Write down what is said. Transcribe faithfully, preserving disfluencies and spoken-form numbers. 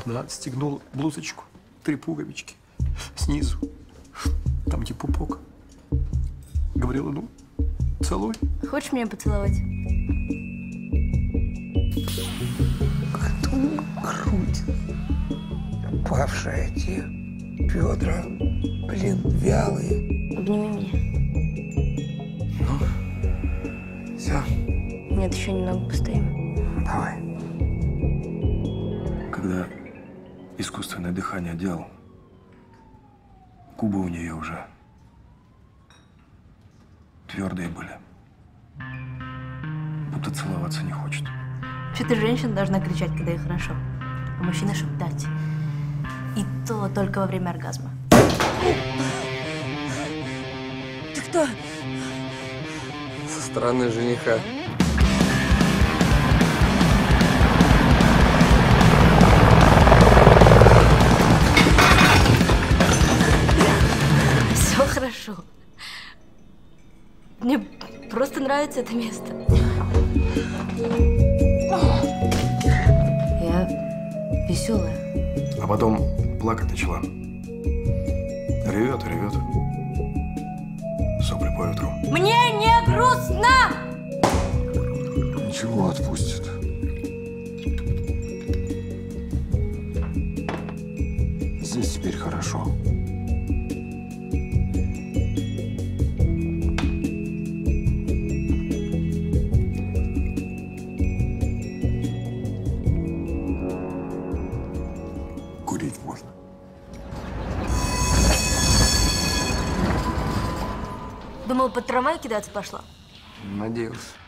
Она отстегнула блузочку, три пуговички снизу. Там где пупок. Говорила, ну, целуй. Хочешь меня поцеловать? Эту грудь. Павшая те бедра, блин, вялые. Обними меня. Ну, все, Нет, еще немного постоим. давай. Когда искусственное дыхание делал, губы у нее уже твердые были. Будто целоваться не хочет. Вообще-то женщина должна кричать, когда ей хорошо, а мужчина шептать. И то только во время оргазма. Ты кто? Со стороны жениха. Все хорошо. Мне просто нравится это место. Я веселая. А потом плакать начала. Ревет, ревет. Сопли по ветру. Мне не грустно! Ничего, отпустит. Здесь теперь хорошо. Курить можно. Думал, под трамвай кидаться пошла? Надеялся.